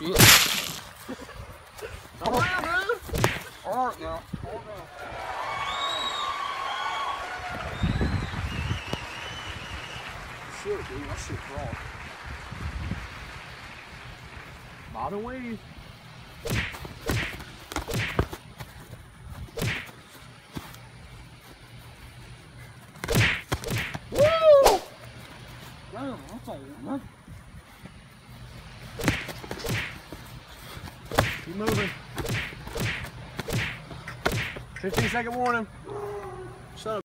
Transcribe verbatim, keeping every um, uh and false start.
shit. Come on, dude. All right now. All right now. Shit, dude. That shit's wrong. By the way. Woo! Damn, that's all, man. Keep moving. fifteen second warning.